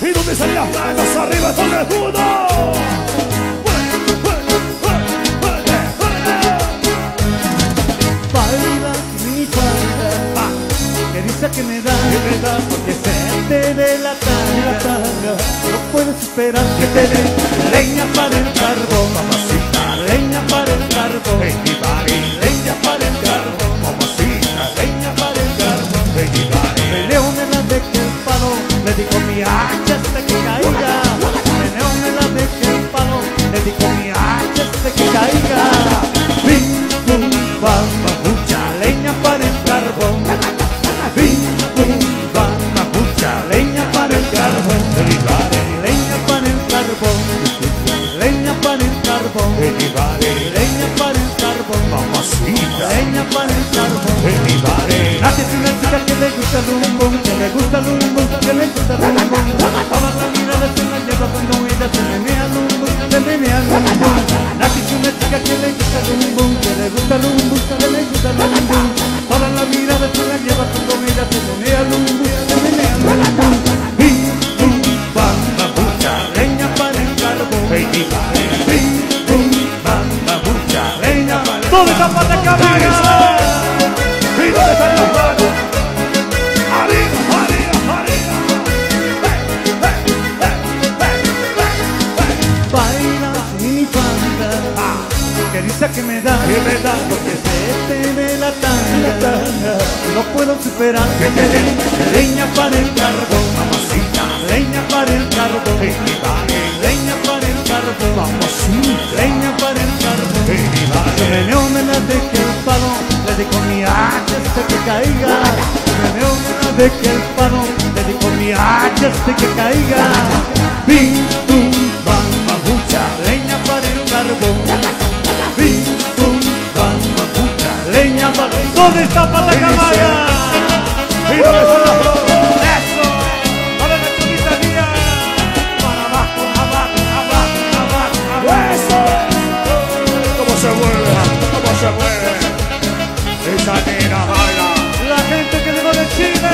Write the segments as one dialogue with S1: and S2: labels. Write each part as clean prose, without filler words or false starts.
S1: ¿Y dónde están las manos arriba todo el mundo?
S2: Baila mi falda, que dice que me da, porque se te ve la tanga. No puedes esperar que te dé leña para el carbón, mamacita, leña para el carbón, leña para el carbón, mamacita, leña para el carbón. Meneo me la de que el palo, le digo mi hacha hasta que caiga. Meneo me la de que el palo, le digo mi hacha hasta que caiga. Bim, bum, bam, mucha leña para el carbón. Bim, bum, bam, mucha leña para el carbón. Leña para el carbón, leña para el carbón, leña para el carbón, mamacita, leña para el carbón. Nace una chica que le gusta el rumbón, que le gusta el rumbón, que le gusta el rumbón. Todas las miradas se la lleva cuando ella se menea el rumbón, se menea el rumbón. Nace una chica que le gusta el rumbón, que le gusta el rumbón, que le gusta el rumbón. Todas las miradas se la lleva cuando ella se menea el rumbón, se menea el rumbón. Bim, bum, bam, mucha leña para el carbón. Bim, bum, bam, mucha leña para el carbón. ¿Dónde está Patacamaga?
S1: ¿Y dónde están las manos? Arriba, arriba, arriba.
S2: Baila mi falda, que dice que me da, porque se te ve la tanga. No puedo superar que te dé leña para el carbón, mamacita, leña para el carbón, leña para el carbón, mamacita, leña para el carbón. Meneo me la de que el palo, le digo mi hacha hasta que caiga. Meneo me la de que el palo, le digo mi hacha hasta que caiga. Bim, bum, bam, mucha leña para el carbón. Bim, bum, bam, mucha leña para el carbón. ¿Dónde está Patacamaga?
S1: ¿Y dónde están las manos?
S2: ¡Eso! ¡Para la chulita mía! ¡Para abajo, abajo, abajo, abajo, abajo!
S1: ¡Eso! ¿Cómo se mueve? ¿Cómo se mueve? Esa nena baila.
S2: La gente que llegó de Chile.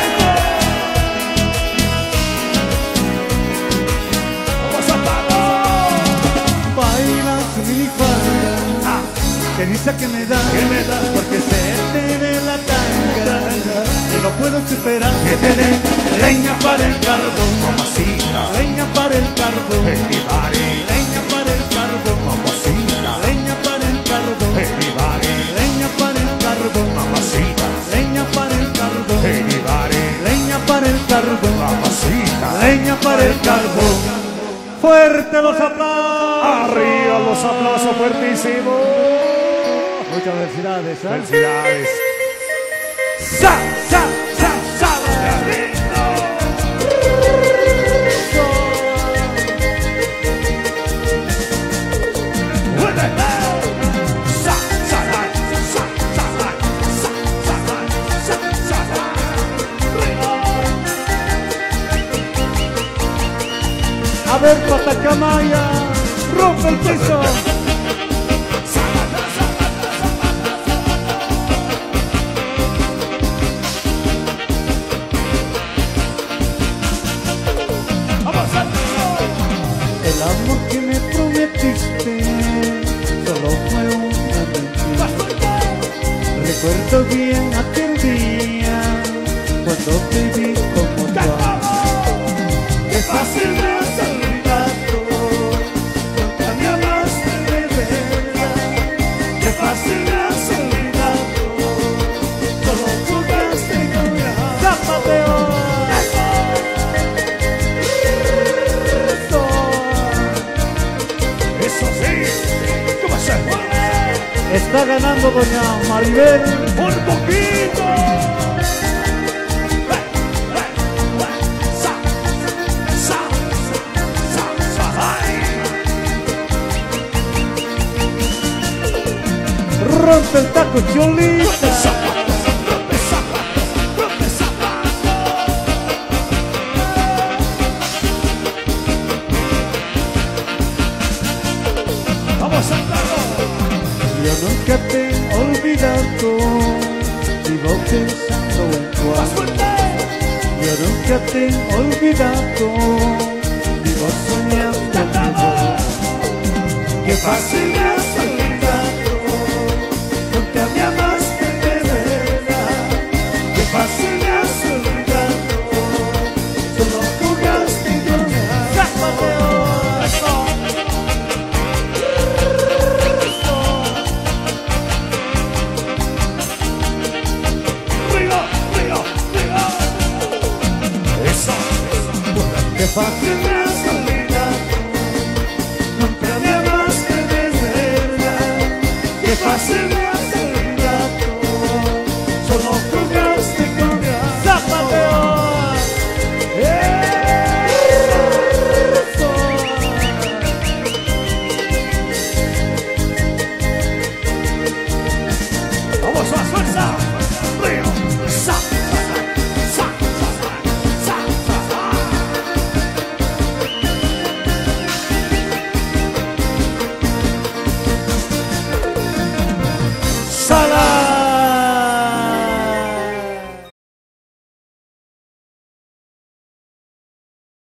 S1: ¡Vamos a parar!
S2: Baila su minifalda, que dice que me da, porque se te ve la tanga. Y no puedo superar que te dé leña para el carbón, mamacita, leña para el carbón, leña para el carbón, mamacita, leña para el carbón, leña para el carbón, mamacita, leña para el carbón, leña para el carbón, mamacita, leña para el carbón. Fuerte los aplausos.
S1: Arriba los aplausos fuertísimos.
S2: Muchas felicidades, ¿eh?
S1: Felicidades.
S2: ¡Sa, sa, sa, sa! A ver, Patacamaga, rompe el piso. El amor que me prometiste solo fue una mentira. Recuerdo bien aquel día cuando te vi como tú. Qué fácil me has olvidado, nunca me amaste de verdad. Qué fácil me has olvidado, solo jugaste con la zapateo.
S1: Eso sí. ¿Cómo se mueve?
S2: Está ganando doña Maribel
S1: ¡Por poquito!
S2: rompe el taco, Cholita.
S1: Vamos a darlo.
S2: Yo nunca te he olvidado, sigo pensando en tu amor. Yo nunca ya te he olvidado. Vivo soñando.
S1: Qué fácil me has olvidado. Nunca me amaste de verdad. Qué fácil me has olvidado. Solo jugaste y yo me
S2: Qué fácil
S1: me has olvidado. Nunca me amaste de verdad. Qué fácil me has